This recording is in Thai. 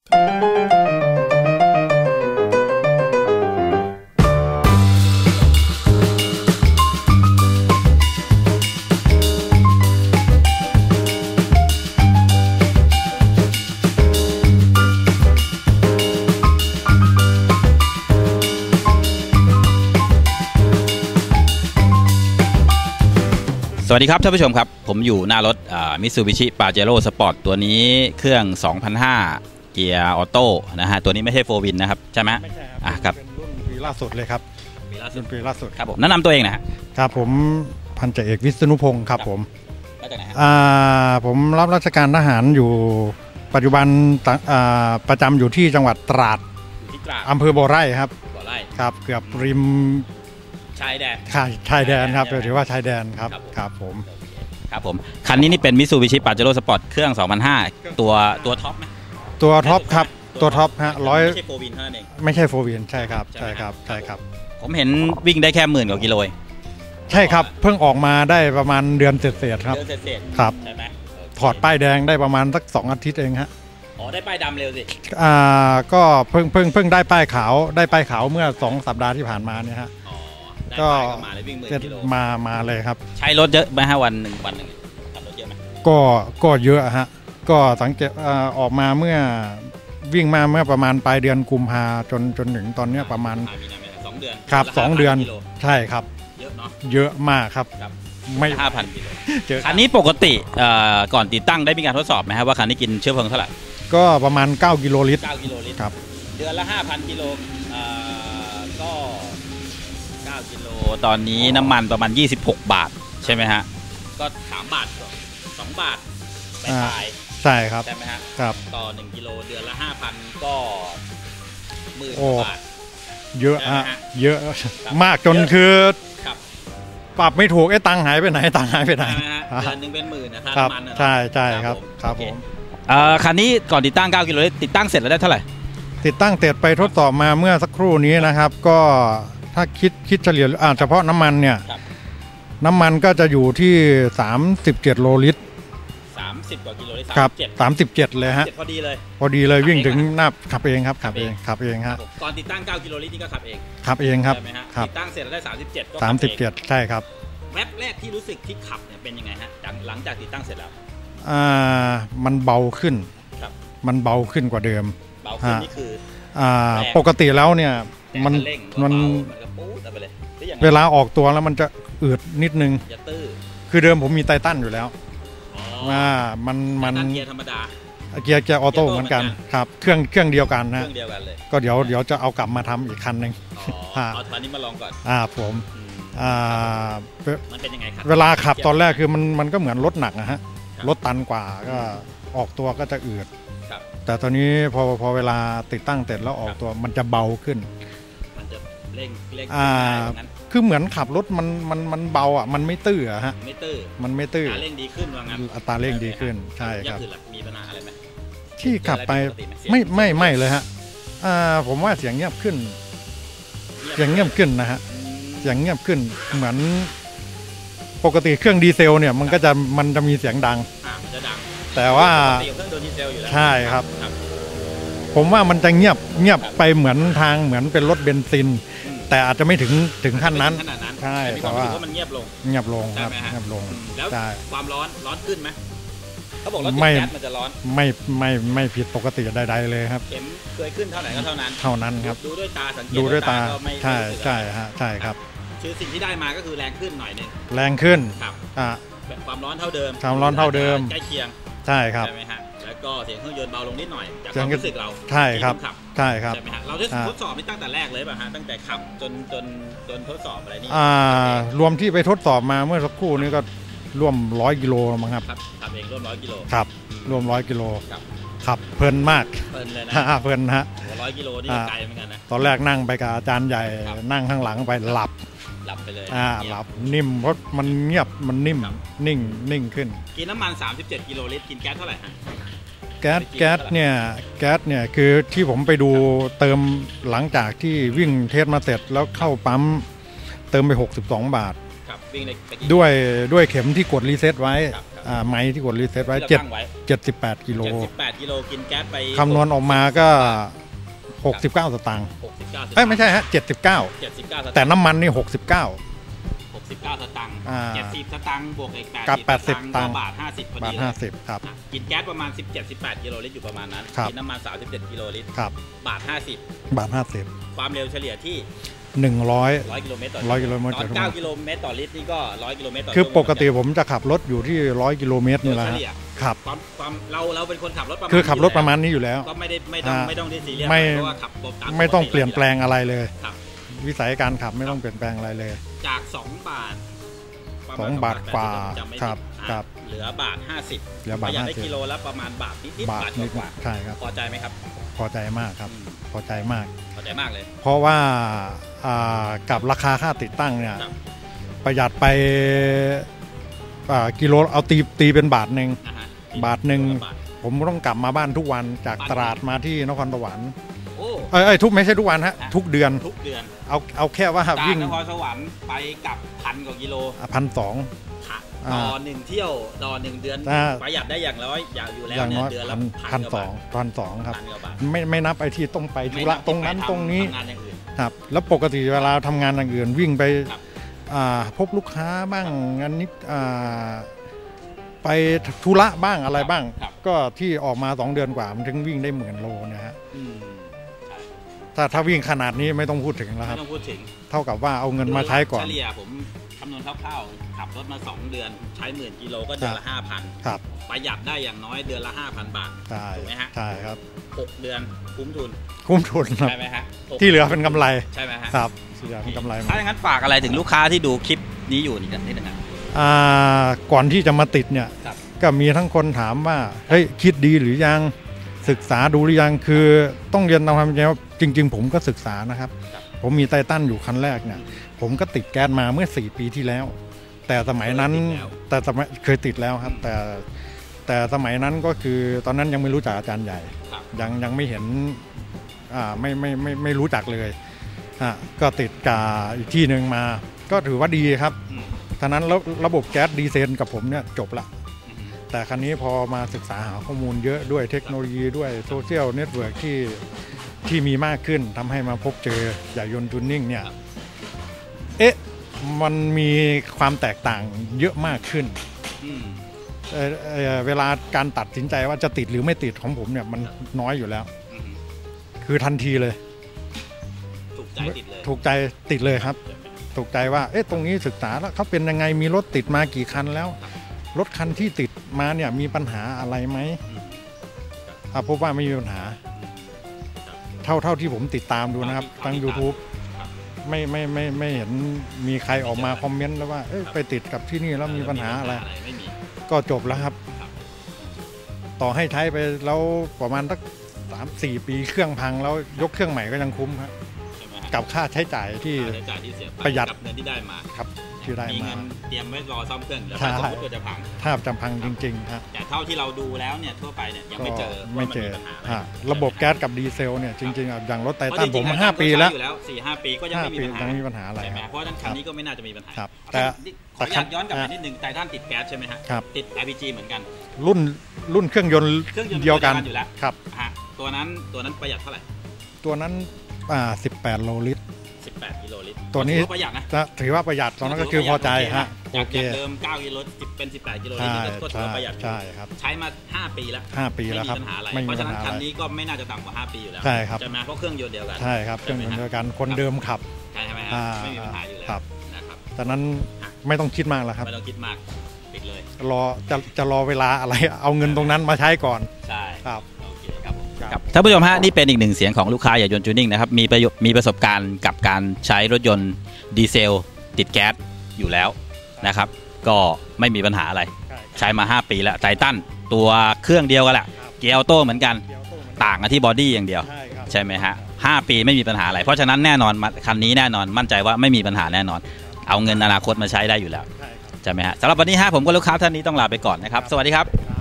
สวัสดีครับท่านผู้ชมครับผมอยู่หน้ารถมิตซูบิชิปาเจโร่สปอร์ตตัวนี้เครื่อง 2005 เกียร์ออโต้นะฮะตัวนี้ไม่ใช่โฟร์วินนะครับใช่ไหมไม่ใช่ครับเป็นรุ่นปีล่าสุดเลยครับรุ่นปีล่าสุดครับผมแนะนำตัวเองนะครับผมพันจ่าเอกวิษณุพงศ์ครับผมมาจากไหนครับผมรับราชการทหารอยู่ปัจจุบันประจำอยู่ที่จังหวัดตราดอำเภอบ่อไร่ครับครับเกือบริมชายแดนครับถือว่าชายแดนครับครับผมคันนี้นี่เป็นมิตซูบิชิปาเจโร่สปอร์ตเครื่อง 2005 ตัวท็อปไหมตัวท็อปครับตัวท็อปฮะไม่ใช่โฟร์วินเท่านั้นเองไม่ใช่โฟร์วินใช่ครับผมเห็นวิ่งได้แค่10,000 กว่ากิโลใช่ครับเพิ่งออกมาได้ประมาณเดือนเศษครับครับใช่ไหมถอดป้ายแดงได้ประมาณสัก2 อาทิตย์เองฮะอ๋อได้ป้ายดำเร็วสิก็เพิ่งได้ป้ายขาวเมื่อ2 สัปดาห์ที่ผ่านมาเนี่ยฮะก็มาเลยครับใช้รถเยอะไหมฮะวันหนึ่งขับรถเยอะไหมก็เยอะฮะก็สังเกตออกมาเมื่อวิ่งมาเมื่อประมาณปลายเดือนกุมภาจนถึงตอนนี้ประมาณ 2 เดือนครับ2 เดือนใช่ครับเยอะเนาะเยอะมากครับไม่ 5,000 กิโลคันนี้ปกติก่อนติดตั้งได้มีการทดสอบไหมครับว่าคันนี้กินเชื้อเพลิงเท่าไหร่ก็ประมาณ9 กิโลลิตรครับเดือนละ 5,000 กิโลก็9 กิโลตอนนี้น้ำมันประมาณ26 บาทใช่ไหมฮะก็3 บาท2 บาทไปใช่ครับใช่ไหมฮะครับต่อ1 กิโลเดือนละ 5,000 ก็10,000 บาทเยอะฮะเยอะมากจนคือปรับไม่ถูกตังค์หายไปไหนเดือนนึงเป็น10,000นะครับใช่ครับผมคันนี้ก่อนติดตั้ง9 กิโลติดตั้งเสร็จแล้วได้เท่าไหร่ติดตั้งเสร็จไปทดสอบมาเมื่อสักครู่นี้นะครับก็ถ้าคิดเฉลี่ยเฉพาะน้ำมันเนี่ยน้ำมันก็จะอยู่ที่37 โลลิตร 30 กว่ากิโลลิตรครับ37เลยฮะพอดีเลยวิ่งถึงหน้าขับเองครับขับเองฮะก่อนติดตั้ง9 กิโลลิตรนี่ก็ขับเองครับติดตั้งเสร็จแล้วได้37ก็ 37ใช่ครับแว็บแรกที่รู้สึกที่ขับเนี่ยเป็นยังไงฮะหลังจากติดตั้งเสร็จแล้วมันเบาขึ้นกว่าเดิมเบาขึ้นนี่คือปกติแล้วเนี่ยมันเวลาออกตัวแล้วมันจะอืดนิดนึงคือเดิมผมมีไททันอยู่แล้วมันเกียร์ธรรมดาเกียร์ออโต้เหมือนกันครับเครื่องเดียวกันนะก็เดี๋ยวจะเอากลับมาทำอีกคันนึงเอาคันนี้มาลองก่อนผมมันเป็นยังไงครับเวลาขับตอนแรกคือมันก็เหมือนรถหนักนะฮะรถตันกว่าก็ออกตัวก็จะอืดแต่ตอนนี้พอเวลาติดตั้งเสร็จแล้วออกตัวมันจะเบาขึ้นมันจะเร่งคือเหมือนขับรถมันเบามันไม่ตื้อฮะมันไม่ตื้อเร่งดีขึ้นว่างั้นอัตราเร่งดีขึ้นใช่ครับมีปัญหาอะไรไหมที่ขับไปไม่เลยฮะผมว่าเสียงเงียบขึ้นนะฮะเสียงเงียบขึ้นเหมือนปกติเครื่องดีเซลเนี่ยมันจะมีเสียงดังมันจะดังแต่ว่าเครื่องโดนดีเซลอยู่แล้วใช่ครับผมว่ามันจะเงียบไปเหมือนเป็นรถเบนซินแต่อาจจะไม่ถึงขั้นนั้นใช่แต่ว่ามันเงียบลงครับเงียบลงแล้วความร้อนขึ้นไหมเขาบอกรถติดแก๊สมันจะร้อนไม่ผิดปกติใดๆเลยครับเข็มเคยขึ้นเท่าไหร่ก็เท่านั้นครับดูด้วยตาสังเกตดูด้วยตาใช่ครับคือสิ่งที่ได้มาก็คือแรงขึ้นหน่อยนึงแรงขึ้นครับความร้อนเท่าเดิมใกล้เคียงใช่ครับใช่ไหมฮะแล้วก็เสียงเครื่องยนต์เบาลงนิดหน่อยจากความรู้สึกเราใช่ครับใช่ไหมฮะเราได้ทดสอบนี่ตั้งแต่แรกเลยป่ะฮะตั้งแต่ขับจนทดสอบอะไรนี่รวมที่ไปทดสอบมาเมื่อสักครู่นี้ก็ร่วม100 กิโลมั้งครับขับเองร่วม100 กิโลครับร่วม100 กิโลขับเพลินมากเพลินเลยนะเพลินฮะ 100 กิโลนี่ไกลเหมือนกันนะตอนแรกนั่งไปกับอาจารย์ใหญ่นั่งข้างหลังไปหลับไปเลยหลับนิ่มเพราะมันเงียบมันนิ่มนิ่งขึ้นกินน้ำมัน37 กิโลลิตรกินแก๊สเท่าไหร่ฮะแก๊สเนี่ยคือที่ผมไปดูเติมหลังจากที่วิ่งเทสมาเสร็จแล้วเข้าปั๊มเติมไป62 บาทครับวิ่งได้ไปกี่ด้วยเข็มที่กดรีเซ็ตไว้ครับไม้ที่กดรีเซ็ตไว้ที่เราตั้งไว้ 78กิโล 78 กิโลกินแก๊สไปคำนวณออกมาก็ 69 สตางค์ 69 ไม่ใช่ฮะ79 79 สตางค์แต่น้ำมันนี่ 69 69 สตางค์ 70 สตางค์บวกอีกกับ 80 สตางค์ 80 ก็บาท 50 พอดีบาทเลย 50ครับกินแก๊สประมาณ 17-18 กิโลลิตรอยู่ประมาณนั้นครับกินน้ำมัน 37 กิโลลิตรครับบาทบาท 50 ความเร็วเฉลี่ยที่ 50 100 100 กิโลเมตรต่อ 100 กิโลเมตรตต่ออน ชั่วโมง 9 กิโลเมตรต่อลิตรนี่ก็ 100 กิโลเมตรต่อคือชั่วโมงปกติผมจะขับรถอยู่ที่100 กิโลเมตรนี่แหละเฉฮะลี่ยครับความเราเป็นคนขับรถประมาณคือขับรถนี้ประมาณนี้อยู่แล้วก็ไม่ต้องได้ซีเรียสไม่เพราะว่าขับตามไม่ต้องปกเปลี่ยนแปลงอะไรเลยครับวิสัยการขับไม่ต้องเปลี่ยนแปลงอะไรเลยจาก 2 บาทประสมาอณงบาทกว่าผมจำไม่ครับผิดครับเหลือบาท 50 เหลือบาทประหยัดได้ 50 กิโลละประมาณบาทนิดๆบาบาททนิดกว่าใช่ครับพอใจไหมครับพอใจมากครับ พอใจมากพอใจมากเลยเพราะว่ากับราคาค่าติดตั้งเนี่ยครับประหยัดไปกิโลเอาตีเป็นบาทหนึ่งนะฮะบาทหนึ่งบาทผมต้องกลับมาบ้านทุกวันจากตราดมาที่นครสวรรค์โอ้ทุกไม่ใช่ทุกวันฮะทุกเดือนทุกเดือนเอาแค่ว่าจากวิ่งนครสวรรค์ไปกลับ1,000 กว่ากิโล 1,200 ต่อ1 เที่ยวต่อ1 เดือนอ่าประหยัดได้อย่างน้อยอย่างอยู่แล้วอย่างเนี่น้ยอยเดือนละพันกสว่าองบาท 1,200ครับ 1,000 กว่าบาทไม่นับไอ้ที่ต้องไปธุระไม่ตรงนั้นไปตรงนี้ทำงานอย่างอื่นครับแล้วปกติเวลาทำงานอย่างอื่นวิ่งไปครับพบลูกค้าบ้างงานนิดไปธุระบ้างอะไรบ้างครับก็ที่ออกมา2 เดือนกว่ามันถึงวิ่งได้10,000 โลนะฮะอืมใช่ถ้าวิ่งขนาดนี้ไม่ต้องพูดถึงแล้วคไม่รับต้องพูดถึงเท่ากับว่าเอาเงินมาใช้ก่อนเฉลี่ยผมคำนวณคร่าวๆขับรถมา 2 เดือนใช้10,000 กิโลก็เดือนละ 5,000 ครับประหยัดได้อย่างน้อยเดือนละ 5,000 บาทใช่ถูกไหมฮะใช่ครับ 6 เดือนคุ้มทุนคุ้มทุนครับใช่ไหมฮะ6 ที่เหลือเป็นกำไรใช่ไหมฮะครับที่เหลือเป็นกำไรหมดถ้าอย่างนั้นฝากอะไรถึงลูกค้าที่ดูคลิปนี้อยู่นิดนึงครับก่อนที่จะมาติดเนี่ยครับก็มีทั้งคนถามว่าเฮ้ยคิดดีหรือยังศึกษาดูหรือยังคือต้องเรียนตามความจริงว่าจริง ๆ ผมก็ศึกษานะครับ ผมมีไททันอยู่คันแรกเนี่ยผมก็ติดแก๊สมาเมื่อ4 ปีที่แล้ว แต่สมัยนั้นเคยติดแล้วครับ แต่สมัยนั้นก็คือตอนนั้นยังไม่รู้จักอาจารย์ใหญ่ครับยังไม่เห็นไม่รู้จักเลยก็ติดกาอีกที่หนึ่งมา ก็ถือว่าดีครับอืมฉะนั้นระบบแก๊สดีเซลกับผมเนี่ยจบละอืมแต่ครั้นี้พอมาศึกษาหาข้อมูลเยอะด้วยเทคโนโลยีด้วยโซเชียลเน็ตเวิร์กที่มีมากขึ้นทำให้มาพบเจอใหญ่ยนต์จูนนิ่งเนี่ยมันมีความแตกต่างเยอะมากขึ้นอืมเวลาการตัดสินใจว่าจะติดหรือไม่ติดของผมเนี่ยมันน้อยอยู่แล้วอืมคือทันทีเลยถูกใจติดเลยถูกใจติดเลยครับ ถูกใจว่าตรงนี้ศึกษาแล้วเขาเป็นยังไงมีรถติดมากี่คันแล้ว รถคันที่ติดมาเนี่ยมีปัญหาอะไรไหมพบว่าไม่มีปัญหา เท่าที่ผมติดตามดูนะครับทั้ง YouTube ไม่เห็นมีใครออกมาคอมเมนต์แล้วว่าไปติดกับที่นี่แล้วมีปัญหาอะไรไม่มีก็จบแล้วครับครับต่อให้ใช้ไปแล้วประมาณสัก3-4 ปีเครื่องพังแล้วยกเครื่องใหม่ก็ยังคุ้มครับใช่ไหมฮะกับค่าใช้จ่ายที่ค่าใช้จ่ายที่เสียไปประหยัดกับเงินที่ได้มาครับที่ได้มีมาเงินเตรียมไว้รอซ่อมเครื่องเดี๋ยวใช่ถ้าสมมติว่าจะพังถ้าจำพังจริงๆครับแต่เท่าที่เราดูแล้วเนี่ยทั่วไปเนี่ยยังไม่เจอไม่เจอว่ามันมีปัญหาอะไรระบบแก๊สกับดีเซลเนี่ยจริงๆอย่างรถไทเพราะทัจนริผงมๆ 5 ปีแล้วอยู่แล้ว 4-5 ปีก็ยังไม่มีปัญหายังไม่มีปัญหาอะไรใช่ไหมครับเพราะฉะนั้นคันนี้ก็ไม่น่าจะมีปัญหาครับแต่แต่ขออนุญาตย้อนกลับไปนิดนึงไททันติดแก๊สใช่ไหมฮะครับติด LPG เหมือนกันรุ่นเครื่องยนต์เครื่องยนต์เดียวกันอยู่แล้วครับฮะตัวนั้นประหยัดเท่าไหร่ตัวนั้น18 โลลิตร 18 กิโลลิตรตัวนี้ถือประหยัดนะถือว่าประหยัดตอนนั้นก็คือพอใจฮะจาโอก เคเดิม9 กิโลเป็น 18 กิโลลิตใช่รก็ถือว่าประหยัดใช่ครับใช้มา 5 ปีแล้ว 5 ปีแล้วครับไม่มีปัญหาอะไรไม่มีเพราะปัฉะญนั้นหาคันอะไรนี้ก็ไม่น่าจะต่ำกว่า 5 ปีอยู่แล้วใช่ครับใช่ไหมเพราะเครื่องยนต์เดียวกันใช่ครับเครื่องยนต์เดียวกันคนเดิมขับใช่ไหมฮะอ่าไม่มีปัญหาอยู่แล้วครับนะครับฉะนั้นไม่ต้องคิดมากแล้วครับไม่ต้องคิดมากปิดเลยจะรอเวลาอะไรเอาเงินตรงนั้นมาใช้ก่อนใช่ครับโอเคครับผมครับท่านผู้ชมฮะนี่เป็นอีกหนึ่งเสียงของลูกค้าใหญ่ยนต์จูนิ่งนะครับมีประสบการณ์กับการใช้รถยนต์ดีเซลติดแก๊สอยู่แล้วนะครับก็ไม่มีปัญหาอะไร ใช้มา 5 ปีแล้วไททันตัวเครื่องเดียวกันแหละเกียร์ออโต้เหมือนกันต่างกันที่บอดี้อย่างเดียวใช่ครับใช่ไหมฮะ5 ปีไม่มีปัญหาอะไรเพราะฉะนั้นแน่นอนคันนี้แน่นอนมั่นใจว่าไม่มีปัญหาแน่นอน เอาเงินอนาคตมาใช้ได้อยู่แล้วใช่ครับใช่ไหมฮะสำหรับวันนี้ฮะผมกับลูกค้าท่านนี้ต้องลาไปก่อนนะครับสวัสดีครับครับ